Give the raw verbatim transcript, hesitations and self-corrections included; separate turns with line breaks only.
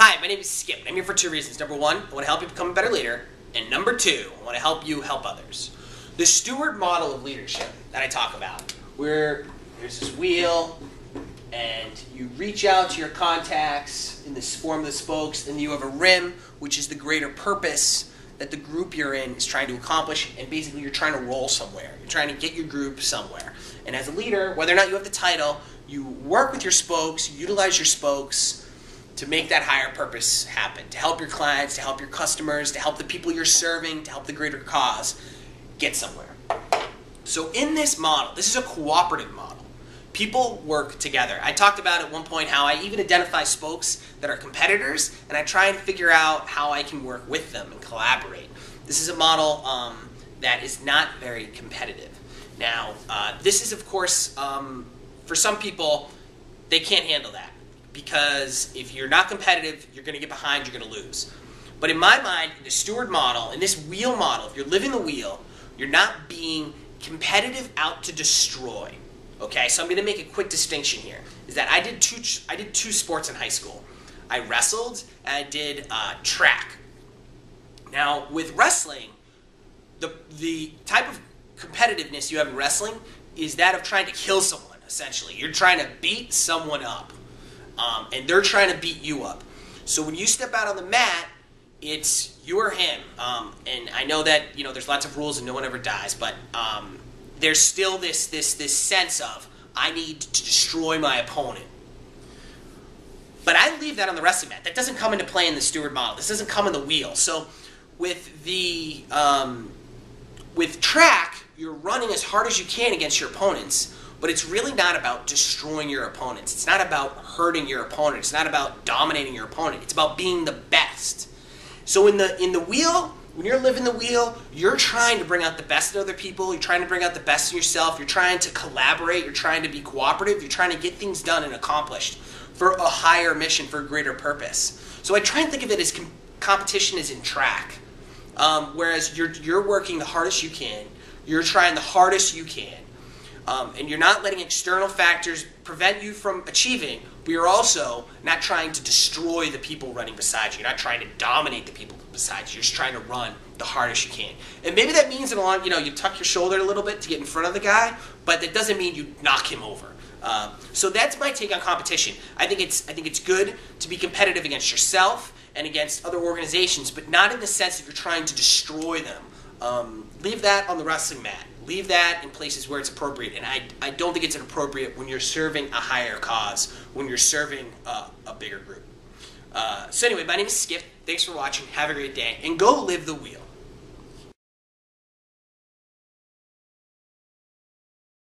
Hi, my name is Skip. I'm here for two reasons. Number one, I want to help you become a better leader. And number two, I want to help you help others. The steward model of leadership that I talk about, where there's this wheel, and you reach out to your contacts in this form of the spokes, and you have a rim, which is the greater purpose that the group you're in is trying to accomplish, and basically you're trying to roll somewhere. You're trying to get your group somewhere. And as a leader, whether or not you have the title, you work with your spokes, you utilize your spokes to make that higher purpose happen, to help your clients, to help your customers, to help the people you're serving, to help the greater cause get somewhere. So in this model, this is a cooperative model. People work together. I talked about at one point how I even identify spokes that are competitors, and I try and figure out how I can work with them and collaborate. This is a model um, that is not very competitive. Now, uh, this is, of course, um, for some people, they can't handle that, because if you're not competitive, you're going to get behind, you're going to lose. But in my mind, in the steward model, in this wheel model, if you're living the wheel, you're not being competitive out to destroy. Okay, so I'm going to make a quick distinction here. Is that I did two, I did two sports in high school. I wrestled and I did uh, track. Now, with wrestling, the the type of competitiveness you have in wrestling is that of trying to kill someone, essentially. You're trying to beat someone up, um, and they're trying to beat you up. So when you step out on the mat, it's you or him. Um, and I know that, you know, there's lots of rules and no one ever dies, but um, there's still this, this, this sense of, I need to destroy my opponent. But I leave that on the wrestling mat. That doesn't come into play in the steward model. This doesn't come in the wheel. So with the um, with track, you're running as hard as you can against your opponents, but it's really not about destroying your opponents. It's not about hurting your opponent. It's not about dominating your opponent. It's about being the best. So in the in the wheel, when you're living the wheel, you're trying to bring out the best in other people. You're trying to bring out the best in yourself. You're trying to collaborate. You're trying to be cooperative. You're trying to get things done and accomplished for a higher mission, for a greater purpose. So I try and think of it as com competition is in track. Um, whereas you're, you're working the hardest you can. You're trying the hardest you can. Um, and you're not letting external factors prevent you from achieving, but you're also not trying to destroy the people running beside you. You're not trying to dominate the people beside you. You're just trying to run the hardest you can. And maybe that means in a long, you know, you tuck your shoulder a little bit to get in front of the guy, but that doesn't mean you knock him over. Um, so that's my take on competition. I think it's I think it's good to be competitive against yourself and against other organizations, but not in the sense that you're trying to destroy them. Um, leave that on the wrestling mat. Leave that in places where it's appropriate, and I, I don't think it's inappropriate when you're serving a higher cause, when you're serving uh, a bigger group. Uh, so anyway, my name is Skip. Thanks for watching. Have a great day, and go live the wheel.